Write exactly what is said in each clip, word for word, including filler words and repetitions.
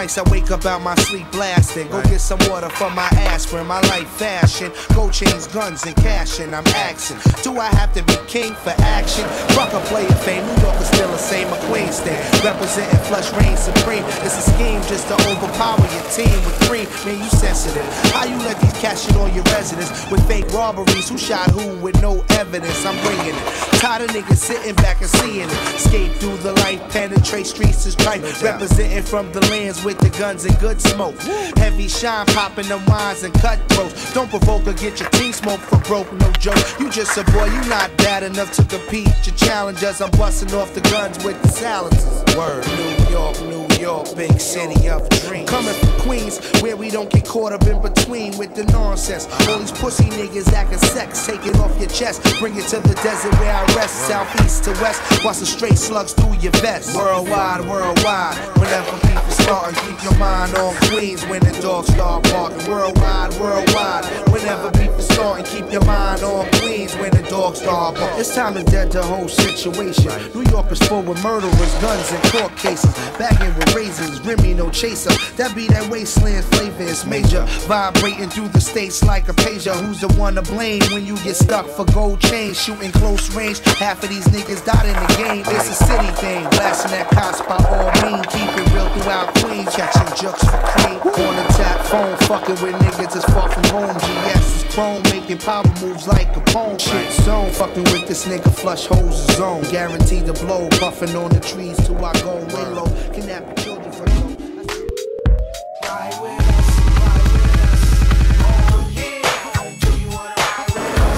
nights I wake up out my sleep blasting. Go get some water for my aspirin. My life fashion, gold chains, guns, and cashing. I'm axing. Do I have to be king for action? Fuck a player fame. New York is still the same. A Queens thing. Representing flush reign supreme. It's a scheme just to overpower your team with three. Man, you sensitive. How you let these cats shit on your residence with fake robberies? Who shot who with no evidence? I'm bringing it. Tired of niggas sitting back and seeing it. Escape through the life, penetrate streets is tripe. Representing from the lands with the guns and good smoke. Heavy shine popping the wines and cutthroats. Don't provoke or get your team smoked for broke, no joke. You just a boy, you not bad enough to compete. Your challengers, I'm busting off the guns with the silencers. Word, New York, New York, big city of dreams. Coming from Queens, where we don't get caught up in between with the nonsense. All these pussy niggas acting sex, take it off your chest. Bring it to the desert where I rest, southeast to west. Watch the straight slugs through your vest. Worldwide, worldwide, whenever people startin', keep your mind on Queens when the dogs start barking. Worldwide, worldwide, whenever people startin', keep your mind on Queens when the dogs start barking. It's time to dead the whole situation. New York is full with murderers, guns, and court cases. Bagging with razors, Remy no chaser. That be that wasteland flavor is major. Vibrating through the states like a pager. Who's the one to blame when you get stuck for gold chains? Shooting close range, half of these niggas died in the game. It's a city thing, blasting that cops by all means. Keep it real throughout Queens, catching jokes for cream. On the tap phone, fucking with niggas that's far from home. G S is chrome, making power moves like a poem. Shit zone, fucking with this nigga, flush holes zone. Guaranteed to blow, puffing on the trees till I go way low. Kidnap the children for no. Ride with us, ride with us. Oh yeah, do you wanna ride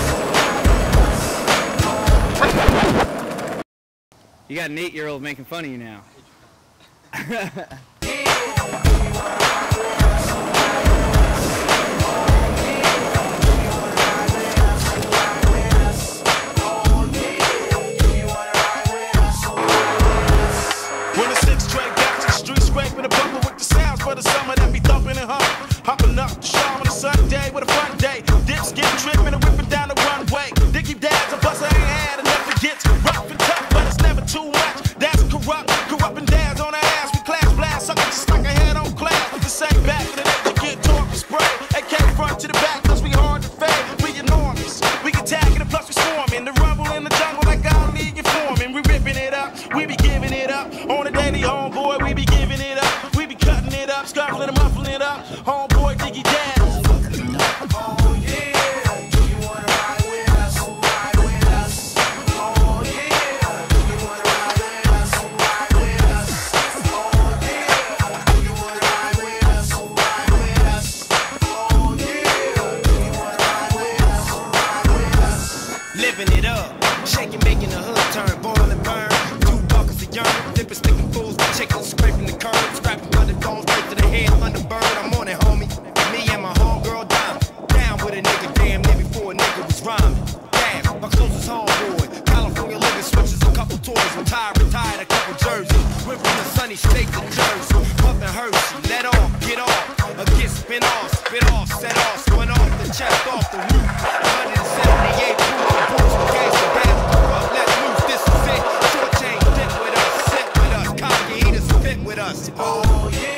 with us? You got an eight-year-old making fun of you now. For the summer that be thumping and humping, hopping up the shore on a Sunday with a fun day. Dips getting tripping and whipping down the runway. Dicky dads, a bus I ain't had enough to get rough and tough, but it's never too much. That's corrupt, corrupting dads on our ass. We clash blast, sucker just like a head on class. With the same back to the day you get torn and spray. A K front to the back, cause we hard to fade. We enormous, we can tag it and plus we swarming. The rumble in the jungle like our league informing. We ripping it up, we be giving it up. On the daily homeboy, we be giving it up. Scuffling and muffling it up, homeboy Diggy Dad. Oh yeah, do you wanna ride with us? Ride with us. Oh yeah, do you wanna ride with us? Ride with us. Oh yeah, do you wanna ride with us? Ride with us. Oh yeah, do you wanna ride with us? Ride with us. Living it up, shaking, making the hood turn, boil and burn. Two buckets of urine, dipping, sticking fools, the chickens scraping the curb, scrapping under domes. Head Thunderbird, I'm on it, homie. Me and my homegirl Diamond. Down with a nigga, damn near before a nigga was rhyming. Damn, my closest homeboy. California living switches, a couple toys. Retired, retired, a couple jerseys. Went from the sunny state to Jersey. Puffin' Hershey, let off, get off. A get spin off, spit off, set off, spun off the chest, off the roof. one seventy-eight proof, boots, case of gas, corrupt, let loose, this is it. Short chain, dip with us, sit with us. Cocky eaters, fit with us. Oh yeah.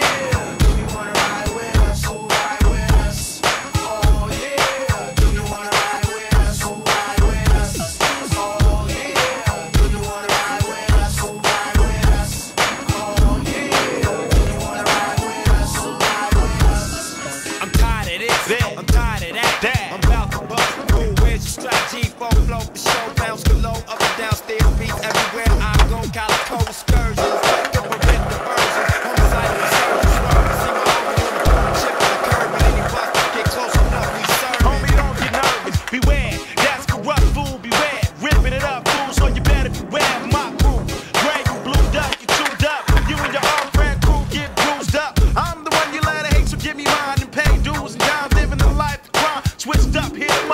I'm tired of that. Dad. I'm about to bust. Cool, where's your strap? G-Funk flow for show. Bounce below, up and down, stairs, beats everywhere I go. Calico excursions, different diversions. Homicidal insurgents, swerve. See my homie on the curb, chip on the curb. When any bust get close enough, we serve. Homie, don't get nervous. Beware, that's corrupt, fool. Beware, ripping it up, fool. So you better beware. My crew, gray, you blued up, you chewed up. You and your old friend crew get bruised up. I'm the one you let hate, so give me mine and pay dues and down. Living the life of crime, switched up here.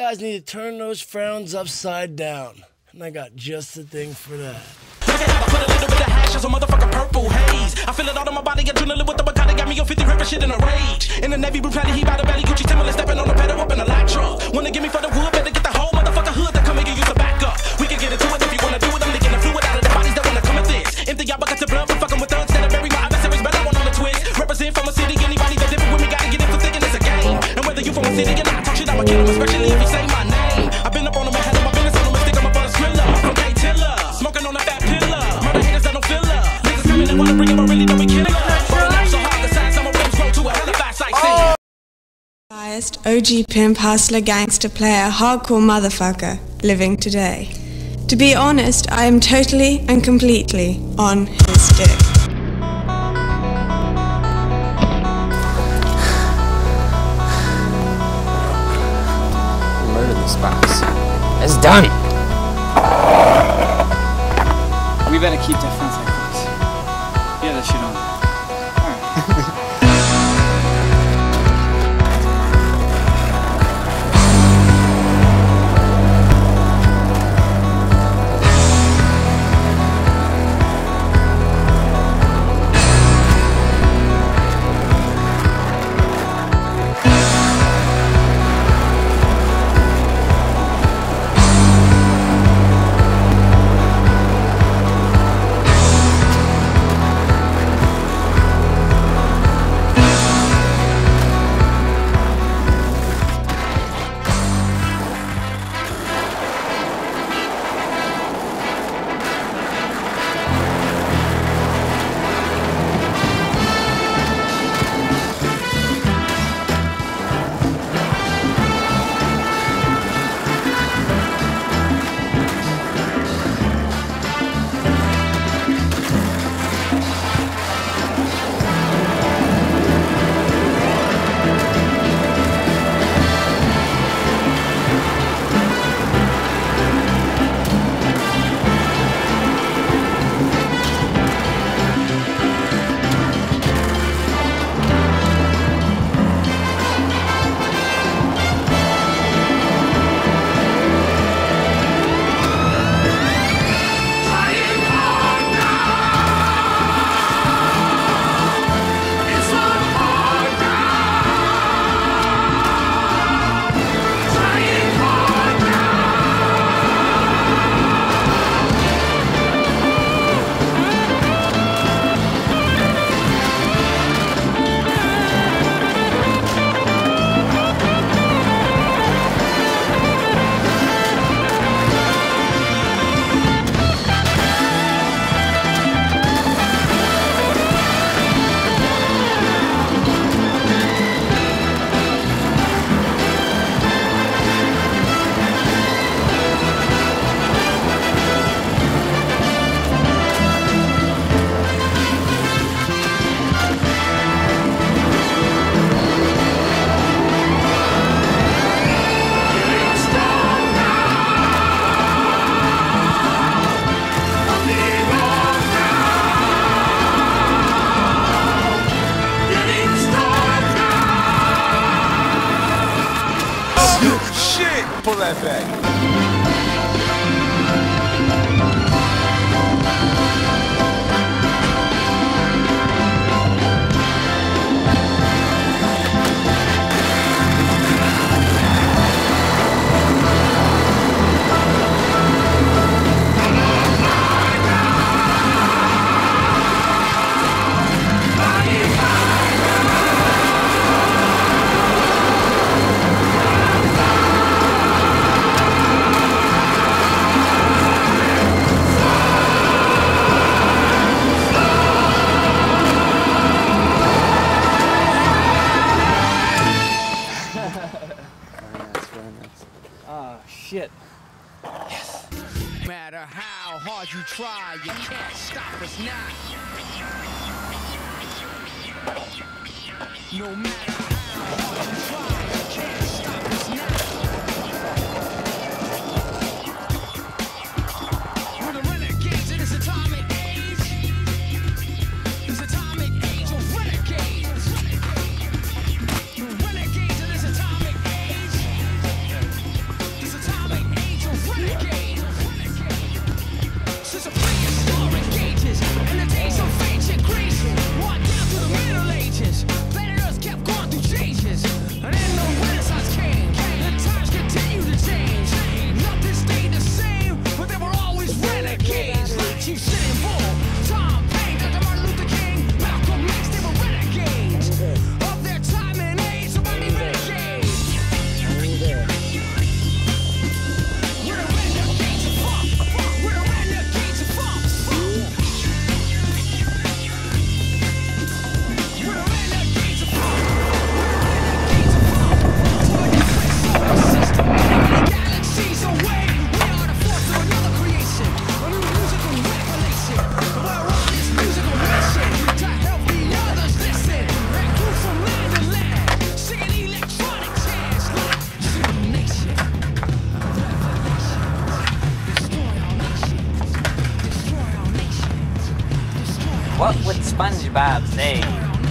guys need to turn those frowns upside down. And I got just the thing for that. Look at how I put a little bit of hash as a motherfucking purple haze. I feel it all on my body, adrenaline with the Bacardi, got me on fifty ripping shit in a rage. In the Navy blue planet, he by the belly, Gucci Timberland, stepping on the pedal up in a light truck. Wanna give me for the wood, better get the whole motherfucking hood that come and use a backup. We can get into it if you wanna do it. I'm leaking the fluid out of the bodies that wanna come at this. Empty y'all buckets of blood, we fucking with thugs that are bury my adversaries, better one on the twist. Represent from a city, anybody that different with me gotta get in for thinking it's a game. And whether you from a city or not, talk shit, I'ma kill them, especially if you say my name. I've been up on them and had them, I've been on them and stick them up on a thriller. From K Tiller, smoking on a fat pillar. Murder haters that don't feel her. Niggas coming and wanna bring them, I really don't be killing her. Falling out so hard, the size of my rims grow to a hell of a sight scene. Biased O G pimp, hustler, gangster, player, hardcore motherfucker living today. To be honest, I am totally and completely on his dick. Murder the spots. It's done. We better keep that front side close. Yeah, that shit on. Alright. Pull that back. Shit. Yes. No matter how hard you try, you can't stop us now. No matter how hard you try, you can't stop us now. We're the renegades in this atomic age. This atomic age of renegades. The renegades in this atomic age. What would SpongeBob say?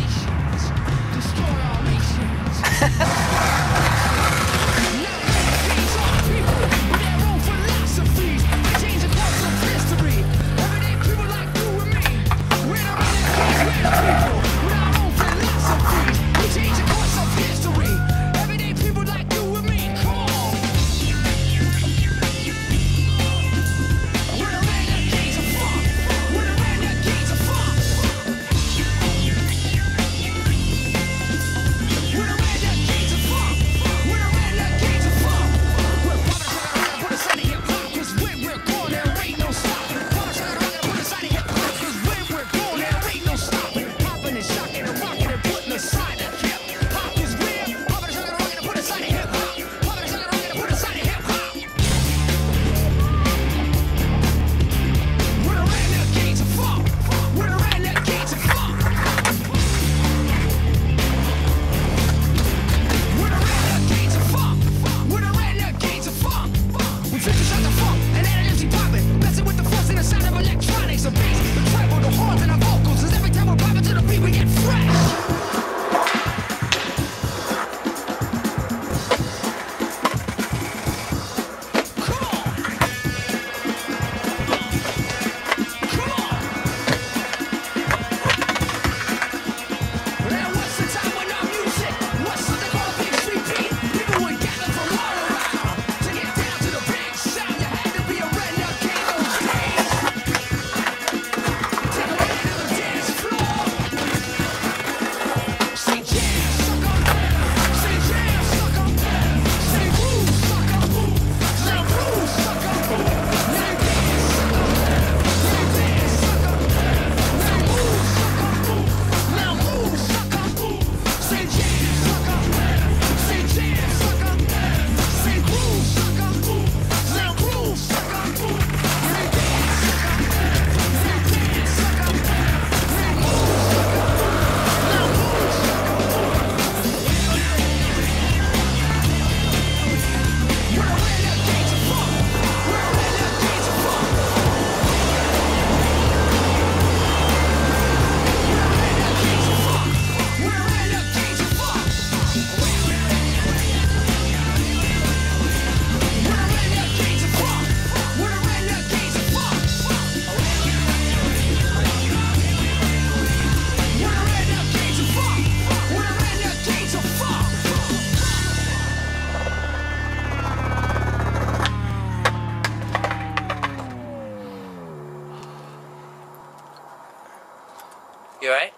You alright?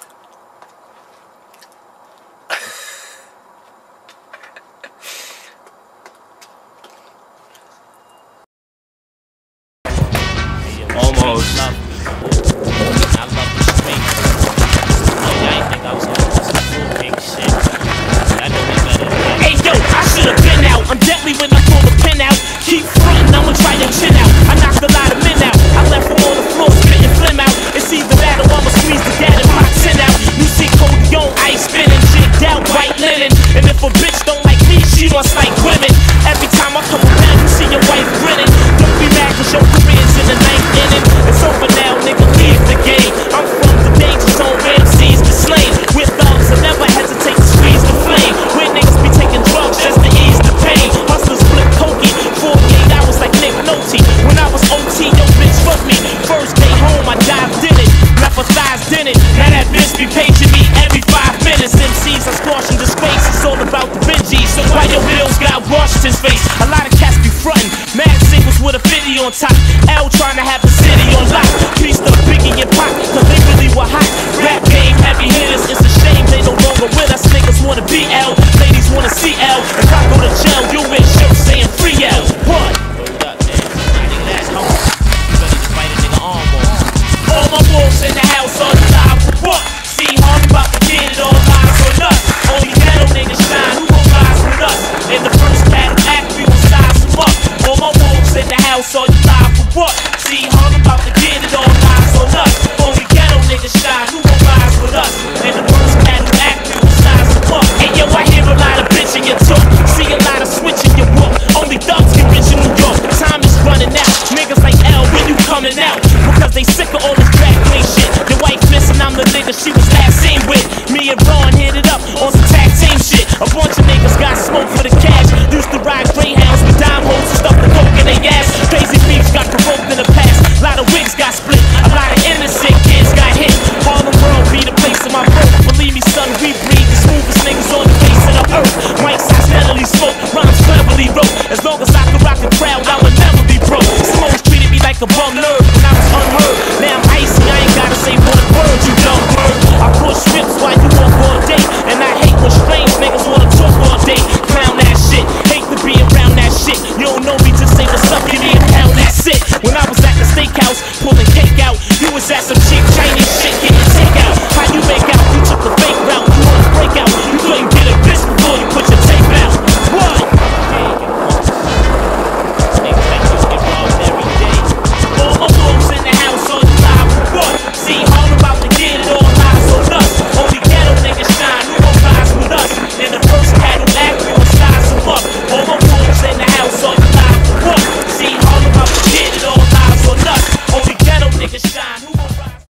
Almost. I love the streets. Oh, yeah, I didn't think I was gonna do some cool big shit. I know they better. Hey, yo, I should've been out. I'm deadly when I pull the pin out. Keep frontin', I'ma try your chin out. I knocked a lot of men out. I left them on the floor, spitting phlegm out. It's either that or I'ma squeeze the dad and pop tin out. You see Cody ice spinning, jigged out, white linen. And if a bitch don't like me, she must like women. Every time I come around, you see your wife grinning. Don't be mad cause your career's in the ninth inning. It's over now, nigga, leave the game. I'm from the danger zone where M Cs get slain. With thugs, I never hesitate to squeeze the flame. Where niggas be taking drugs just to ease the pain. Hustlers flip cokey, forty-eight hours like Nick Nolte. When I was O T, your bitch fucked me. First day home, I dived in it. Left her thighs in it. Now that bitch be paging me every five minutes. M Cs are squashing disgrace. It's all about the Benjis. So why your bills got Washington's face? A lot of cats be frontin'. Mad singles with a fifty on top. L trying to have the city on lock. Pieced up Biggie and Pop, cause they really were hot. Rap game, heavy hitters. It's a shame they no longer with us. Niggas wanna be L, ladies wanna see L. If I go to jail, you in shirts saying free L. What? Hold up, man. I think that's home. You ready to fight a nigga arm off. All my wolves in the house are live for what? See, I'm about to get it all lies on us. Only ghetto niggas shine, who gon' rise with us? In the first battle act, we will size them up. All my wolves in the house are live for what? See, I'm about to get it all live to suck it in town, that's it. When I was at the steakhouse, pulling cake out, you was at some